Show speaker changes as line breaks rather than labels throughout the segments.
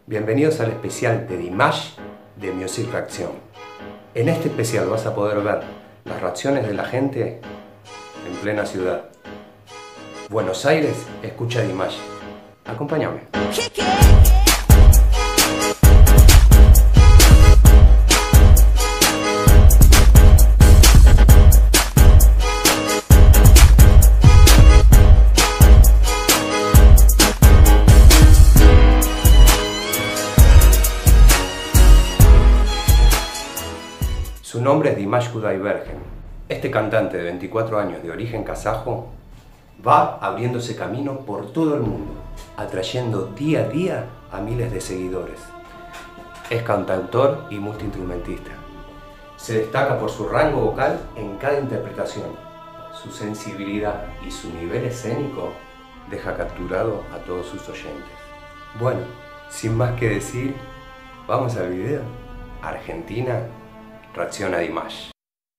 Bienvenidos al especial de Dimash de Music Reaction. En este especial vas a poder ver las reacciones de la gente en plena ciudad. Buenos Aires, escucha Dimash. Acompáñame. Su nombre es Dimash Kudaibergen. Este cantante de 24 años de origen kazajo va abriéndose camino por todo el mundo, atrayendo día a día a miles de seguidores. Es cantautor y multiinstrumentista. Se destaca por su rango vocal en cada interpretación. Su sensibilidad y su nivel escénico deja capturado a todos sus oyentes. Bueno, sin más que decir, vamos al video. Argentina reacciona a Dimash.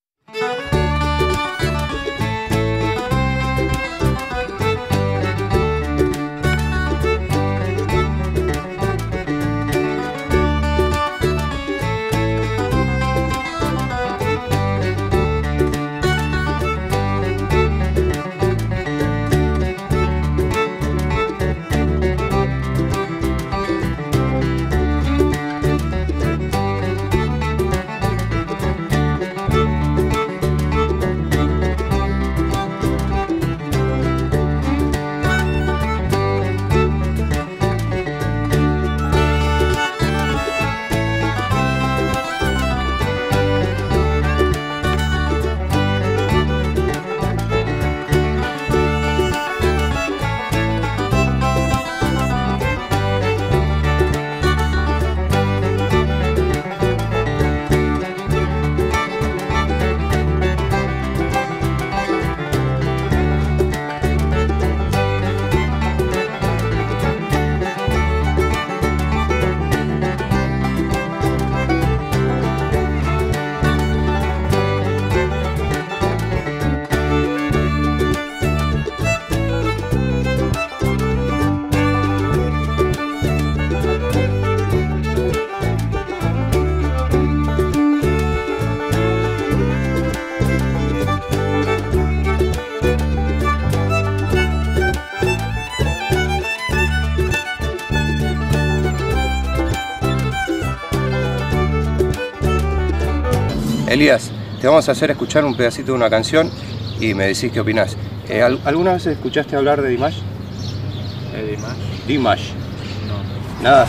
Elías, te vamos a hacer escuchar un pedacito de una canción y me decís qué opinás. ¿Alguna vez escuchaste hablar de Dimash?
¿De Dimash?
Dimash.
No.
Nada.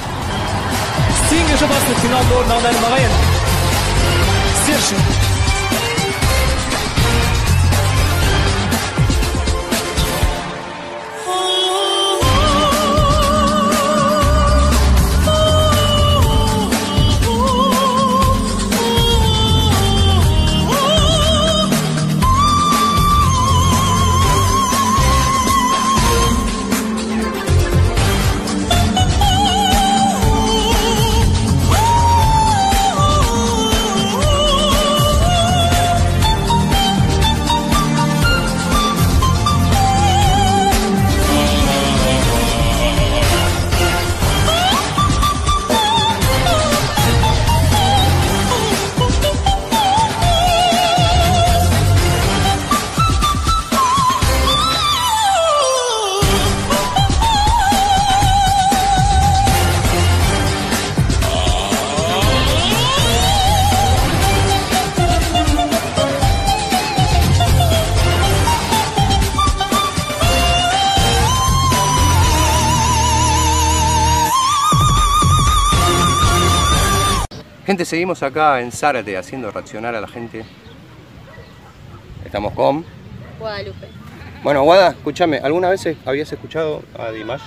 Gente, seguimos acá en Zárate haciendo reaccionar a la gente. Estamos con
Guadalupe.
Bueno, Guada, escúchame, ¿alguna vez habías escuchado a Dimash?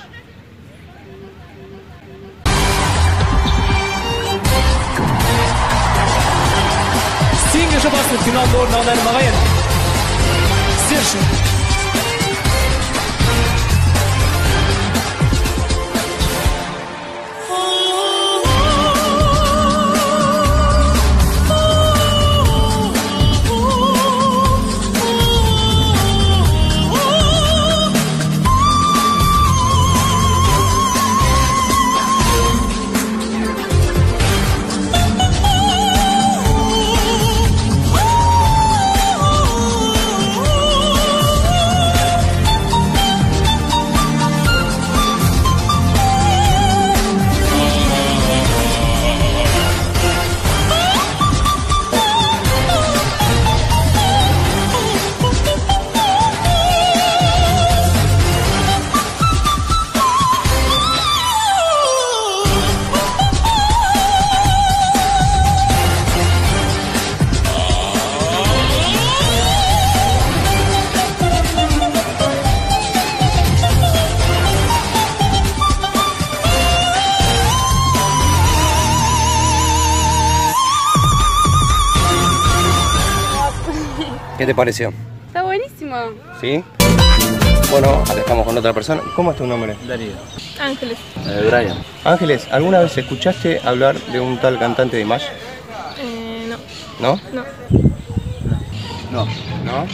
¿Qué te pareció?
Está buenísimo.
¿Sí? Bueno, acá estamos con otra persona. ¿Cómo es tu nombre?
Darío.
Ángeles.
Brian.
Ángeles, ¿alguna vez escuchaste hablar de un tal cantante Dimash?
No.
¿No?
No.
No.
¿No?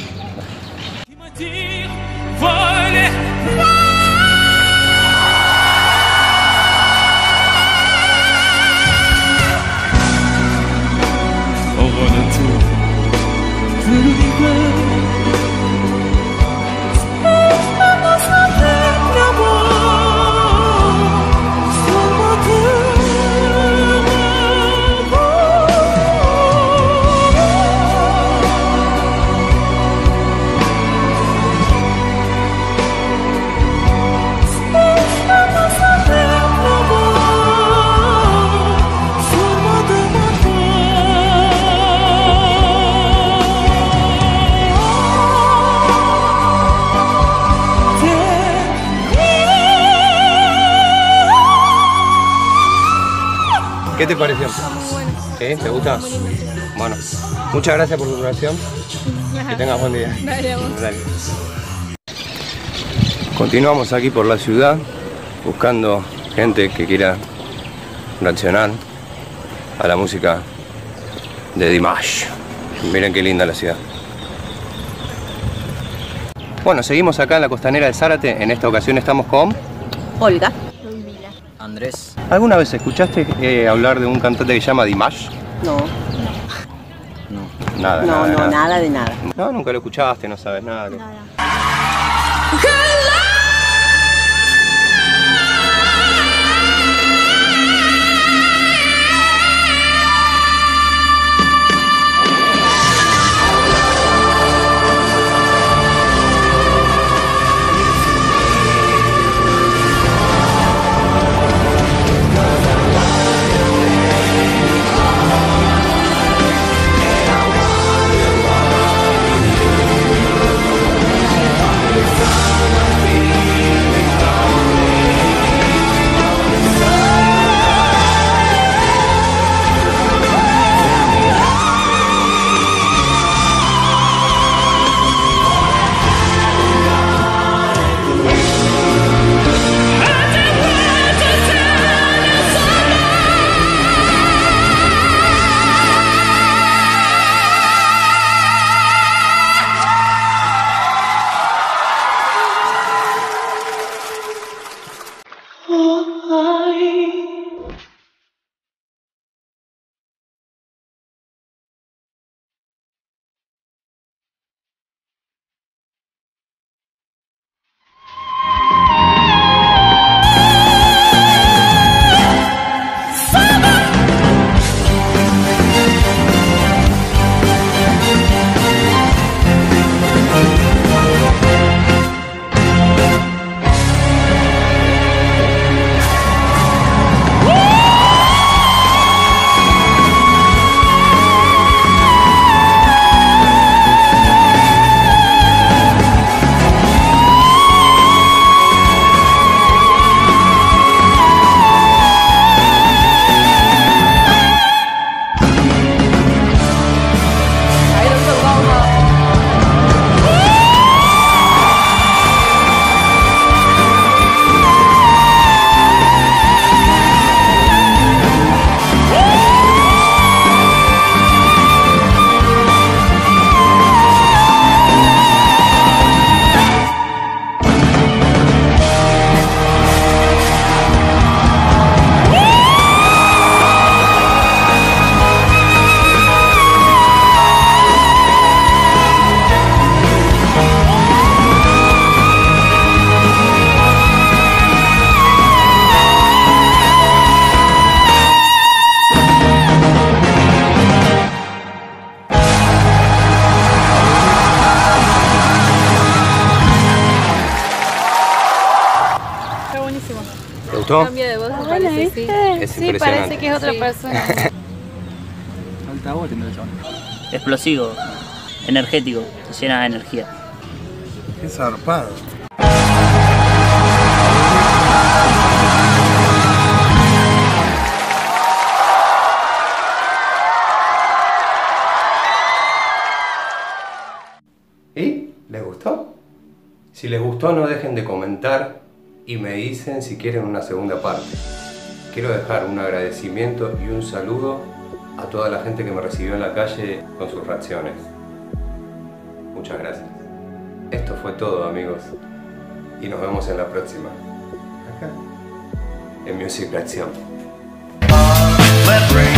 ¿Qué te pareció?
Muy bueno.
¿Sí? ¿Te gusta? Bueno, muchas gracias por tu oración. Que tengas buen día.
Dale, vamos.
Dale. Continuamos aquí por la ciudad buscando gente que quiera reaccionar a la música de Dimash. Miren qué linda la ciudad. Bueno, seguimos acá en la costanera de Zárate. En esta ocasión estamos con
Olga.
Andrés.
¿Alguna vez escuchaste hablar de un cantante que se llama Dimash?
No,
No.
Nada,
no, nada de nada.
No, nunca lo escuchaste, no sabes nada. ¿Te gustó?
Cambia de voz, me parece, sí.
Es
Sí,
impresionante.
parece que es otra persona.
Alta voz tiene el chabón.
Explosivo, energético, se llena de energía.
Qué zarpado.
Si les gustó, no dejen de comentar y me dicen si quieren una segunda parte. Quiero dejar un agradecimiento y un saludo a toda la gente que me recibió en la calle con sus reacciones. Muchas gracias. Esto fue todo, amigos, y nos vemos en la próxima. Acá, en Music Reacción.